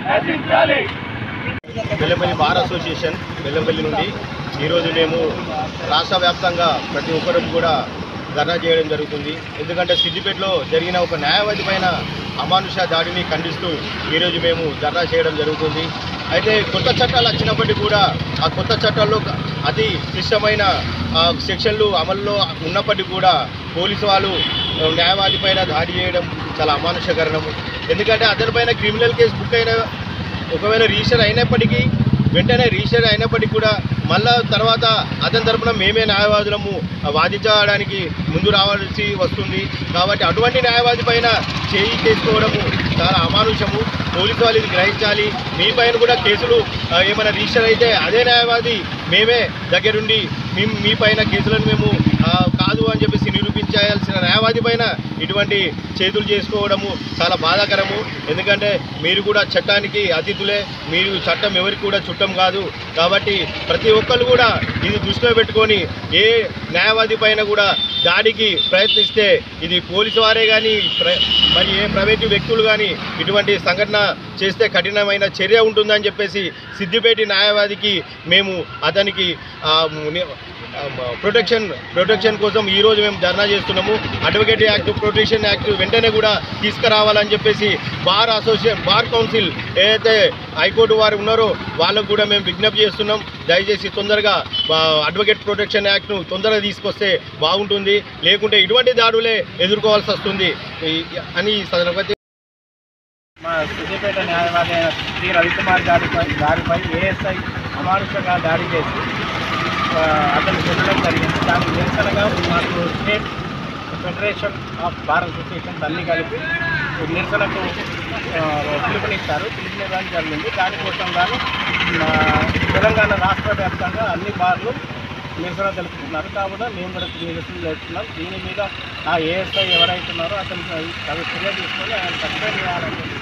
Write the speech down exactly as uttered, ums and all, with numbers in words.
Bellampalli bar association Bellampalli నుండి ఈరోజు మేము రాష్ట్ర వ్యాప్తంగా ప్రతి ఒక్కరు కూడా ధర్నా చేయడం జరుగుతుంది. ఎందుకంటే సిద్దిపేటలో జరిగిన ఒక న్యాయవాది పైన అమానుష దాడిని ఖండిస్తూ ఈరోజు మేము ధర్నా చేయడం జరుగుతుంది. అయితే కొత్త చట్టాలు వచ్చినప్పటికీ కూడా ఆ కొత్త చట్టాల్లో అతి క్లిష్టమైన సెక్షన్లు అమల్లో ఉన్నప్పటికీ కూడా పోలీసు వాళ్ళు న్యాయవాది పైన దాడి చేయడం చాలా అమానుషకరణము. ఎందుకంటే అతనిపైన క్రిమినల్ కేసు బుక్ అయిన ఒకవేళ రిజిస్టర్ అయినప్పటికీ వెంటనే రిజిస్టర్ అయినప్పటికీ కూడా మళ్ళా తర్వాత అతని తరపున మేమే న్యాయవాదులము వాదించడానికి ముందు రావాల్సి వస్తుంది. కాబట్టి అటువంటి న్యాయవాది పైన చేయి చేసుకోవడము చాలా అమానుషము. పోలీసు వాళ్ళు ఇది గ్రహించాలి. మీ పైన కూడా కేసులు ఏమైనా రిజిస్టర్ అయితే అదే న్యాయవాది మేమే దగ్గరుండి మీ మీ పైన కేసులను మేము కాదు అని చెప్పేసి నిరూపించాల్సిన న్యాయవాది పైన ఇటువంటి చేతులు చేసుకోవడము చాలా బాధాకరము. ఎందుకంటే మీరు కూడా చట్టానికి అతిథులే, మీరు చట్టం ఎవరికి కూడా చుట్టం కాదు. కాబట్టి ప్రతి ఒక్కరు కూడా ఇది దృష్టిలో పెట్టుకొని ఏ న్యాయవాది పైన కూడా దాడికి ప్రయత్నిస్తే ఇది పోలీసు వారే కానీ మరి ఏ ప్రైవేటు వ్యక్తులు కానీ ఇటువంటి సంఘటన చేస్తే కఠినమైన చర్య ఉంటుందని చెప్పేసి సిద్దిపేట న్యాయవాదికి మేము అతనికి ప్రొటెక్షన్ ప్రొటెక్షన్ కోసం ఈరోజు మేము ధర్నా చేస్తున్నాము. అడ్వకేట్ యాక్ట్, ప్రొటెక్షన్ యాక్ట్ వెంటనే కూడా తీసుకురావాలని చెప్పేసి బార్ అసోసియేషన్ బార్ కౌన్సిల్ ఏదైతే హైకోర్టు వారు ఉన్నారో వాళ్ళకు కూడా మేము విజ్ఞప్తి చేస్తున్నాం. దయచేసి తొందరగా అడ్వకేట్ ప్రొటెక్షన్ యాక్ట్ను తొందరగా తీసుకొస్తే బాగుంటుంది, లేకుంటే ఇటువంటి దాడులే ఎదుర్కోవాల్సి వస్తుంది అని సందర్భంగా మా సిద్దిపేట న్యాయవాది అయిన శ్రీ రవికుమార్ గారిపై గారిపై ఏఎస్ఐ అమానుషంగా దాడి చేసి అతను చెందడం జరిగింది. దానికి నిరసనగా మాకు state federation of bar association అన్ని కలిపి నిరసనకు పిలుపునిస్తారు పిలుపునివ్వడం జరిగింది. దానికోసం గాను తెలంగాణ రాష్ట్ర వ్యాప్తంగా అన్ని బార్లు నిరసన తెలుపుతున్నారు. కావున మేము కూడా నిరసన చేస్తున్నాం. దీని మీద ఆ ఏఎస్ఐ ఎవరైతున్నారో అతను చర్య తీసుకొని ఆయన సస్పెండ్ చేయాలని